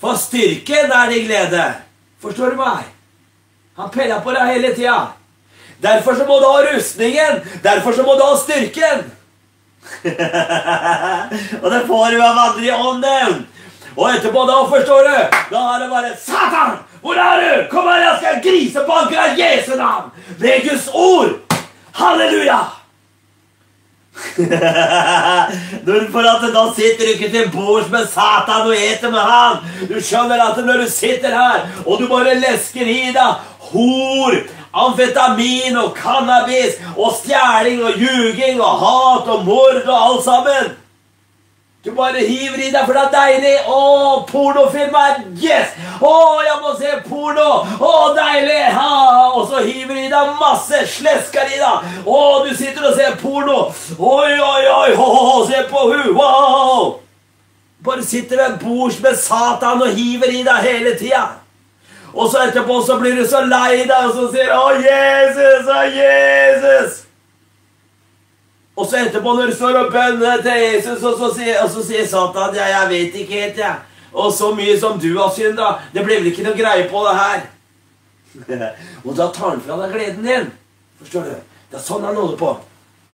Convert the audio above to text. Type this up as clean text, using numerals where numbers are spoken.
For styrken din glede. Forstår du meg? Han peller på deg hele tiden. Derfor så må du ha rustningen. Derfor så må du ha styrken. Og det får du av vandre i ånden. Og etterpå da, forstår du, da er det bare Satan, hvor er du? Kom her, jeg skal grisebanke deg i Jesu navn. Det er Guds ord. Halleluja. For at da sitter du ikke til bords med Satan og eter med han. Du skjønner at når du sitter her og du bare lesker i deg hor, amfetamin og cannabis og stjæling og ljuging og hat og mord og alt sammen, du bare hiver i deg, for det er deilig. Pornofilm er yes. Jeg må se porno. Deilig. Og så hiver i deg masse slesker i deg. Du sitter og ser porno. Se på hun. Wow. Bare sitter ved bords med Satan og hiver i deg hele tiden. Og så etterpå så blir du så lei deg, og så sier Jesus, Jesus. Og så etterpå når du står og bønner til Jesus, og så sier Satan, jeg vet ikke helt, jeg. Og så mye som du har syndet, det blir vel ikke noe greie på det her. Og da tar han fra deg gleden din. Forstår du? Det er sånn han holder på.